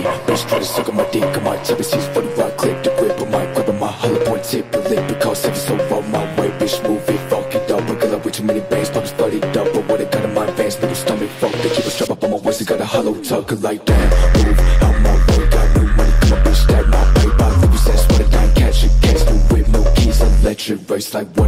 Bitch try to suck on my dick, I might tell me she's funny right click the grip. I might grab on my hollow point tip your lip because heavy so on my way. Bitch move it, fuck it up. I got up with too many bangs, pockets flooded up. But what I got in my advance, nigga stomach fuck. They keep a strap up on my waist, I got a hollow tuck. Like damn, move out my way. Got new money, come on bitch, that my paper. Leave you says what I done, catch a case, new whip, no keys, electric race like what.